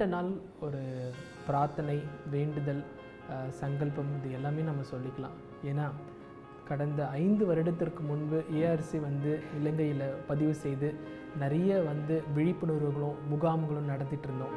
நீண்ட நாள் ஒரு பிரார்த்தனை, வேண்டுதல், சங்கல்பம் இது எல்லாமே நம்ம சொல்லிக்கலாம். ஏன்னா கடந்த 5 வருடத்திற்கு முன்பு ஏஆர்சி இலங்கையில் பதிவு செய்து நிறைய விழிப்புணர்வுகளும் முகாம்களும் நடத்திட்டு இருந்தோம்.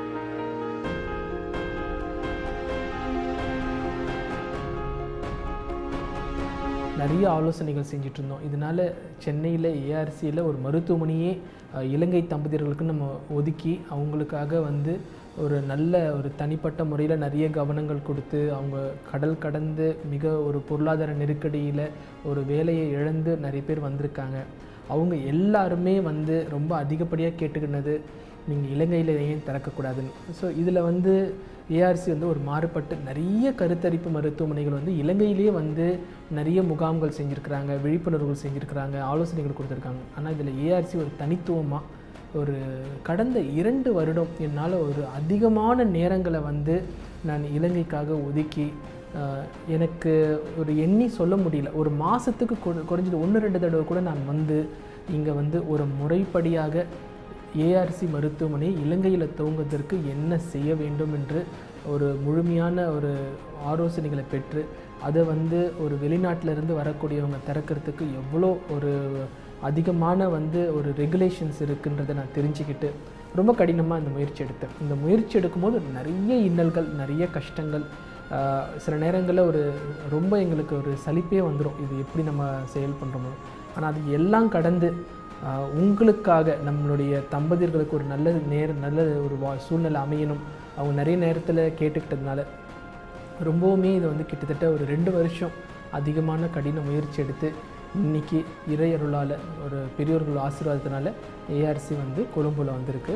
நிறைய ஆலோசனைகள் செஞ்சுட்டு இருந்தோம். இதனால் சென்னையில் ஏஆர்சியில் ஒரு மருத்துவமனையே இலங்கை தம்பதியர்களுக்கு நம்ம ஒதுக்கி அவங்களுக்காக ஒரு நல்ல ஒரு தனிப்பட்ட முறையில் நிறைய கவனங்கள் கொடுத்து, அவங்க கடல் கடந்து மிக ஒரு பொருளாதார நெருக்கடியில் ஒரு வேலையை இழந்து நிறைய பேர் வந்திருக்காங்க. அவங்க எல்லாருமே ரொம்ப அதிகப்படியாக கேட்டுக்கினது, நீங்கள் இலங்கையில் ஏன் திறக்கக்கூடாதுன்னு. ஸோ இதில் ஏஆர்சி ஒரு மாறுபட்டு நிறைய கருத்தரிப்பு மருத்துவமனைகள் இலங்கையிலேயே நிறைய முகாம்கள் செஞ்சுருக்கிறாங்க, விழிப்புணர்வுகள் செஞ்சுருக்கிறாங்க, ஆலோசனைகள் கொடுத்துருக்காங்க. ஆனால் இதில் ஏஆர்சி ஒரு தனித்துவமாக ஒரு கடந்த 2 வருடம் என்னால் ஒரு அதிகமான நேரங்களை நான் இலங்கைக்காக ஒதுக்கி, எனக்கு ஒரு எண்ணி சொல்ல முடியல, ஒரு மாதத்துக்கு குறைஞ்சது 1-2 தடவை கூட நான் இங்கே ஒரு முறைப்படியாக ஏஆர்சி மருத்துவமனை இலங்கையில் துவங்குவதற்கு என்ன செய்ய வேண்டும் என்று ஒரு முழுமையான ஒரு ஆலோசனைகளை பெற்று, அதை ஒரு வெளிநாட்டிலிருந்து வரக்கூடியவங்க திறக்கிறதுக்கு எவ்வளோ ஒரு அதிகமான ஒரு ரெகுலேஷன்ஸ் இருக்குன்றதை நான் தெரிஞ்சுக்கிட்டு ரொம்ப கடினமாக இந்த முயற்சி எடுத்தேன். இந்த முயற்சி எடுக்கும்போது நிறைய இன்னல்கள், நிறைய கஷ்டங்கள், சில நேரங்களில் ரொம்ப எங்களுக்கு ஒரு சலிப்பே வந்துடும், இது எப்படி நம்ம செயல் பண்ணுறோமோ. ஆனால் அது எல்லாம் கடந்து உங்களுக்காக, நம்மளுடைய தம்பதியர்களுக்கு ஒரு நல்ல ஒரு சூழ்நிலை அமையணும், அவங்க நிறைய நேரத்தில் கேட்டுக்கிட்டதுனால ரொம்பவுமே இது கிட்டத்தட்ட ஒரு 2 வருஷம் அதிகமான கடின முயற்சி எடுத்து இன்றைக்கி இறையருளால் ஒரு பெரியோர்கள் ஆசீர்வாதத்தினால ஏஆர்சி கொழும்புல வந்திருக்கு.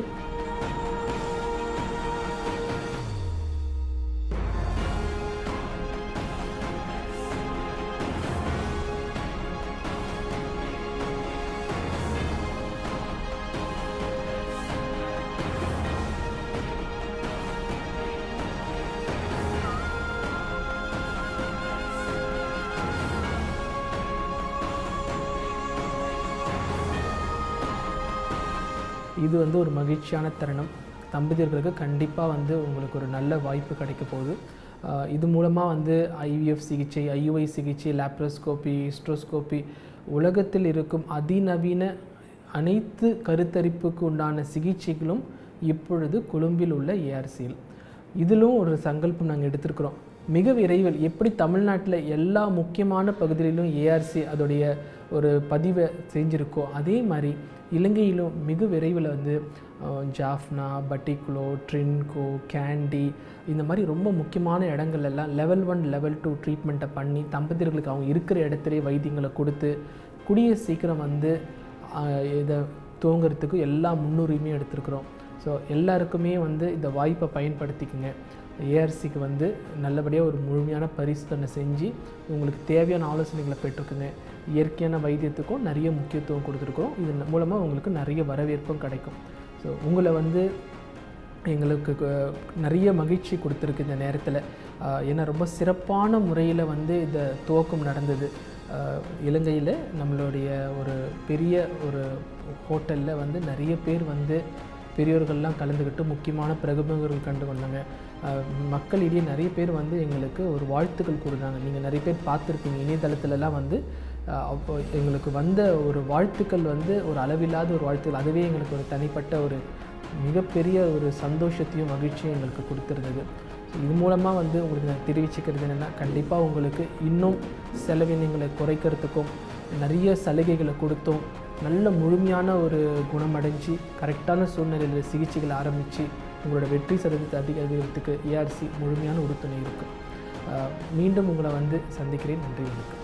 இது ஒரு மகிழ்ச்சியான தருணம். தம்பதியர்களுக்கு கண்டிப்பாக உங்களுக்கு ஒரு நல்ல வாய்ப்பு கிடைக்க போகுது. இது மூலமாக ஐவிஎஃப் சிகிச்சை, ஐயுஐ சிகிச்சை, லேப்ரோஸ்கோபி, ஹிஸ்ட்ரோஸ்கோபி, உலகத்தில் இருக்கும் அதிநவீன அனைத்து கருத்தரிப்புக்கு உண்டான சிகிச்சைகளும் இப்பொழுது கொழும்பில் உள்ள ஏஆர்சியில். இதிலும் ஒரு சங்கல்பம் நாங்கள் எடுத்திருக்கிறோம். மிக விரைவில் எப்படி தமிழ்நாட்டில் எல்லா முக்கியமான பகுதிகளிலும் ஏஆர்சி அதோடைய ஒரு பதிவை செஞ்சுருக்கோ, அதே மாதிரி இலங்கையிலும் மிக விரைவில் ஜாஃப்னா, பட்டிக்குலோ, ட்ரின்கோ, கேண்டி, இந்த மாதிரி ரொம்ப முக்கியமான இடங்கள் எல்லாம் லெவல் 1 லெவல் 2 ட்ரீட்மெண்ட்டை பண்ணி தம்பதியர்களுக்கு அவங்க இருக்கிற இடத்துலே வைத்தியங்களை கொடுத்து கூடிய சீக்கிரம் இதை துவங்கிறதுக்கு எல்லா முன்னுரிமையும் எடுத்துருக்குறோம். ஸோ எல்லாருக்குமே இந்த வாய்ப்பை பயன்படுத்திக்கங்க. ஏஆர்சிக்கு நல்லபடியாக ஒரு முழுமையான பரிசோதனை செஞ்சு உங்களுக்கு தேவையான ஆலோசனைகளை பெற்றுக்குங்க. இயற்கையான வைத்தியத்துக்கும் நிறைய முக்கியத்துவம் கொடுத்துருக்கோம். இது மூலமாக உங்களுக்கு நிறைய வரவேற்பும் கிடைக்கும். ஸோ உங்களை எங்களுக்கு நிறைய மகிழ்ச்சி கொடுத்துருக்கு இந்த நேரத்தில். ஏன்னா ரொம்ப சிறப்பான முறையில் இந்த துவக்கம் நடந்தது. இலங்கையில் நம்மளுடைய ஒரு பெரிய ஒரு ஹோட்டலில் நிறைய பேர் பெரியோர்கள்லாம் கலந்துக்கிட்டு முக்கியமான பிரபலங்கள் கண்டு கொண்டாங்க. மக்களிடையே நிறைய பேர் எங்களுக்கு ஒரு வாழ்த்துக்கள் கொடுத்தாங்க. நீங்கள் நிறைய பேர் பார்த்துருப்பீங்க இணையதளத்துலலாம் அப்போ எங்களுக்கு ஒரு வாழ்த்துக்கள் ஒரு அளவில்லாத ஒரு வாழ்த்துக்கள். அதுவே எங்களுக்கு ஒரு தனிப்பட்ட ஒரு மிகப்பெரிய ஒரு சந்தோஷத்தையும் மகிழ்ச்சியும் எங்களுக்கு கொடுத்துருந்தது. இது மூலமாக உங்களுக்கு நான் தெரிவிச்சுக்கிறது என்னென்னா, கண்டிப்பாக உங்களுக்கு இன்னும் செலவினங்களை குறைக்கிறதுக்கும் நிறைய சலுகைகளை கொடுத்தோம் நல்ல முழுமையான ஒரு குணமடைஞ்சு கரெக்டான சூழ்நிலையில் சிகிச்சைகளை ஆரம்பித்து உங்களோட வெற்றி சதவீதத்தை அதிகரிக்கிறதுக்கு ஏஆர்சி முழுமையான உறுதுணை இருக்குது. மீண்டும் உங்களை சந்திக்கிறேன். நன்றி, வணக்கம்.